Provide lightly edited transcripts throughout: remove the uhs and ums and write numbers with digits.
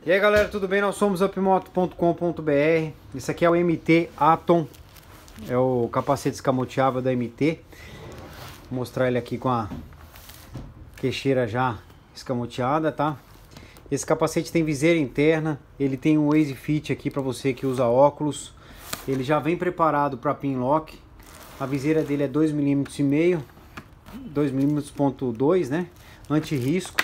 E aí galera, tudo bem? Nós somos upmoto.com.br. Esse aqui é o MT Atom, é o capacete escamoteável da MT. Vou mostrar ele aqui com a queixeira já escamoteada, tá? Esse capacete tem viseira interna, ele tem um Easy Fit aqui para você que usa óculos. Ele já vem preparado para pin lock. A viseira dele é 2,5 mm, 2,2 mm, né? Anti-risco.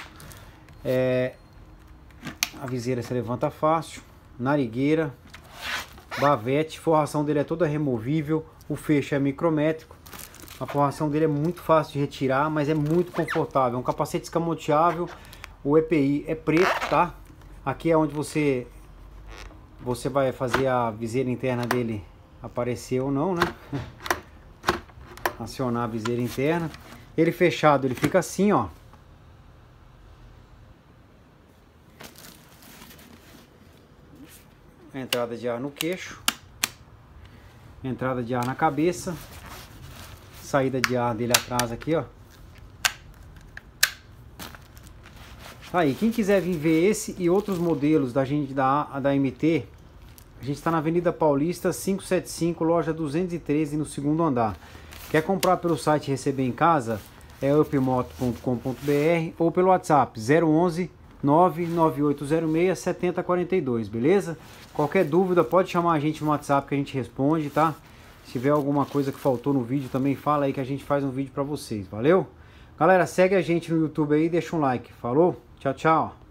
A viseira se levanta fácil, narigueira, bavete, forração dele é toda removível, o fecho é micrométrico, a forração dele é muito fácil de retirar, mas é muito confortável, é um capacete escamoteável, o EPI é preto, tá? Aqui é onde você vai fazer a viseira interna dele aparecer ou não, né? Acionar a viseira interna. Ele fechado, ele fica assim, ó. Entrada de ar no queixo, entrada de ar na cabeça, saída de ar dele atrás aqui, ó. Tá aí, quem quiser vir ver esse e outros modelos da gente da MT, a gente está na Avenida Paulista 575, loja 213, no segundo andar. Quer comprar pelo site e receber em casa? É upmoto.com.br ou pelo WhatsApp 011 99806 7042, beleza? Qualquer dúvida pode chamar a gente no WhatsApp que a gente responde, tá? Se tiver alguma coisa que faltou no vídeo também fala aí que a gente faz um vídeo pra vocês, valeu? Galera, segue a gente no YouTube aí e deixa um like, falou? Tchau, tchau!